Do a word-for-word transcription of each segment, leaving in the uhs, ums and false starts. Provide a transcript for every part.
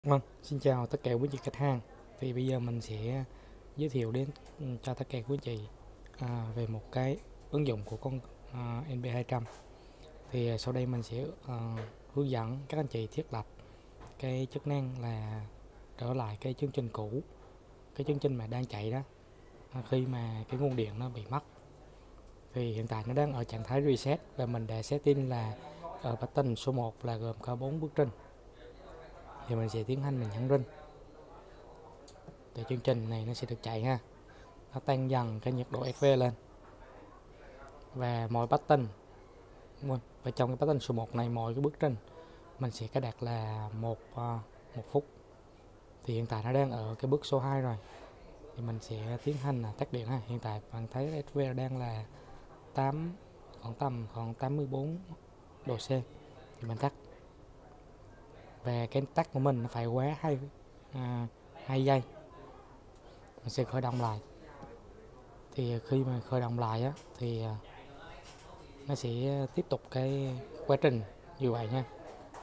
Vâng, xin chào tất cả quý chị khách hàng. Thì bây giờ mình sẽ giới thiệu đến ừ, cho tất cả quý chị à, về một cái ứng dụng của con à, en bê hai trăm. Thì à, sau đây mình sẽ à, hướng dẫn các anh chị thiết lập cái chức năng là trở lại cái chương trình cũ, cái chương trình mà đang chạy đó. À, khi mà cái nguồn điện nó bị mất thì hiện tại nó đang ở trạng thái reset, và mình đã setting là ở button số một là gồm có bốn bước trình. Thì mình sẽ tiến hành mình nhấn rinh để chương trình này nó sẽ được chạy ha. Nó tăng dần cái nhiệt độ ép vê lên, và mỗi button và trong cái button số một này, mỗi cái bước trình mình sẽ cài đặt là một uh, một phút. Thì hiện tại nó đang ở cái bước số hai rồi, thì mình sẽ tiến hành là tắt điện ha. Hiện tại bạn thấy ép vê đang là tám, khoảng tầm khoảng tám mươi bốn độ C, thì mình tắt. Và cái tắt của mình nó phải quá hai à, hai giây. Mình sẽ khởi động lại. Thì khi mà khởi động lại á thì à, nó sẽ tiếp tục cái quá trình như vậy nha.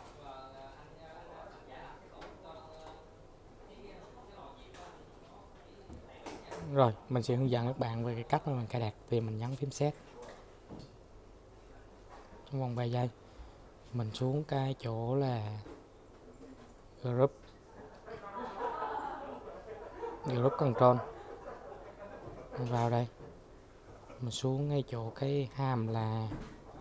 Rồi mình sẽ hướng dẫn các bạn về cái cách mà mình cài đặt. Thì mình nhấn phím set trong vòng vài giây, mình xuống cái chỗ là group group control, mình vào đây, mình xuống ngay chỗ cái hàm là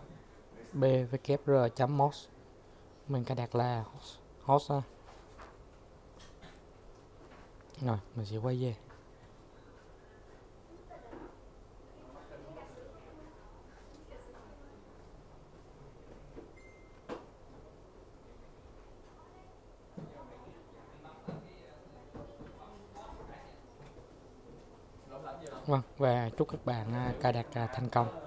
bvkr.mos, mình cài đặt là host, host đó. Rồi mình sẽ quay về. Vâng, và chúc các bạn à, cài đặt à, thành công.